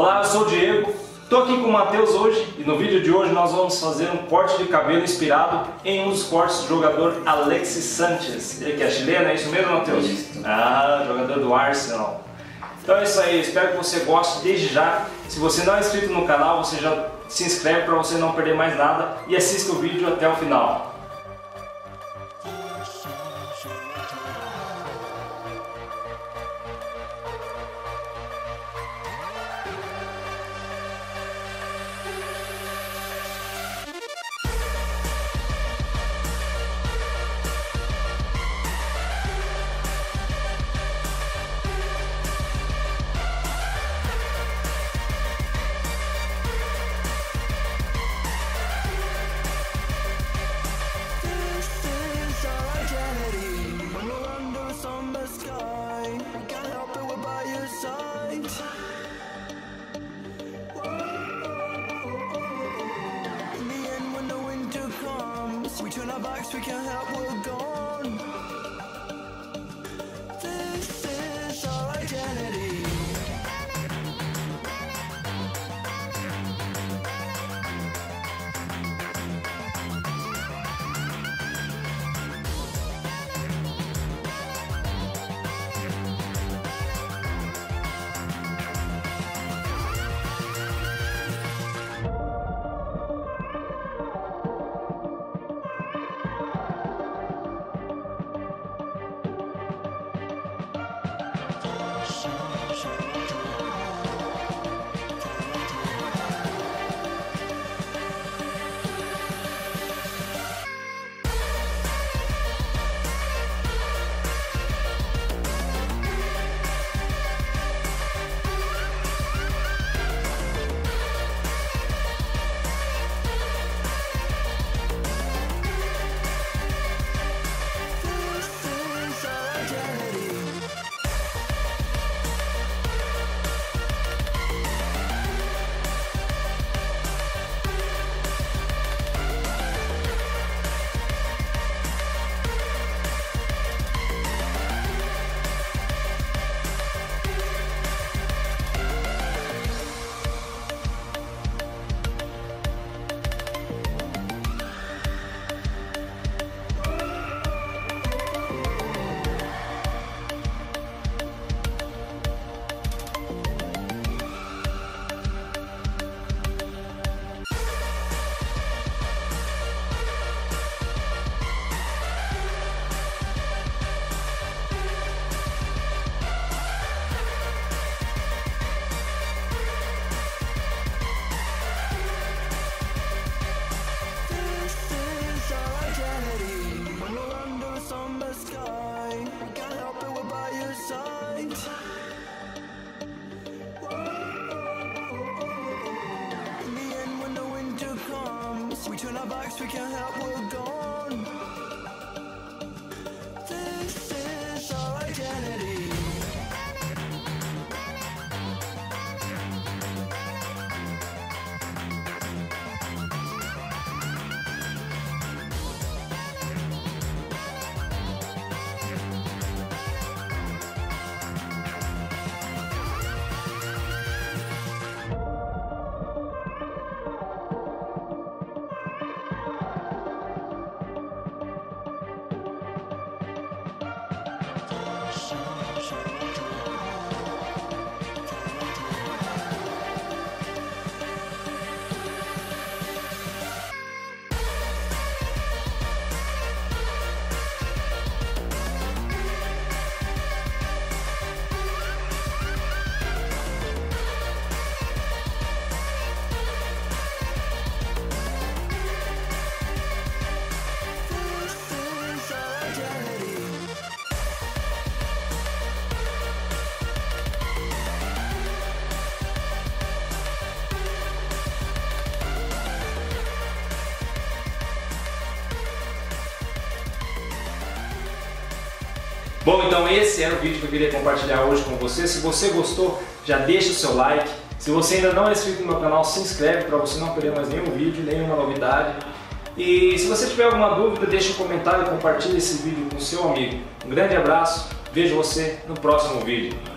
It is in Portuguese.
Olá, eu sou o Diego, estou aqui com o Matheus hoje e no vídeo de hoje nós vamos fazer um corte de cabelo inspirado em um dos cortes do jogador Alexis Sánchez. Ele que é chileno, é isso mesmo, Matheus? Isso. Ah, jogador do Arsenal. Então é isso aí, espero que você goste desde já. Se você não é inscrito no canal, você já se inscreve para você não perder mais nada e assista o vídeo até o final. We turn our backs, we can't help, we're gone. This is our identity. We turn our backs, we can't help, we're gone. This is our identity. Bom, então esse era o vídeo que eu queria compartilhar hoje com você. Se você gostou, já deixa o seu like. Se você ainda não é inscrito no meu canal, se inscreve para você não perder mais nenhum vídeo, nenhuma novidade. E se você tiver alguma dúvida, deixa um comentário e compartilhe esse vídeo com o seu amigo. Um grande abraço, vejo você no próximo vídeo.